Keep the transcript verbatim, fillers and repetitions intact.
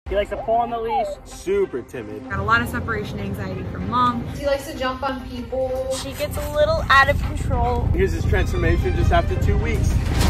He likes to pull on the leash. Super timid. Got a lot of separation anxiety from mom. He likes to jump on people. She gets a little out of control. Here's his transformation just after two weeks.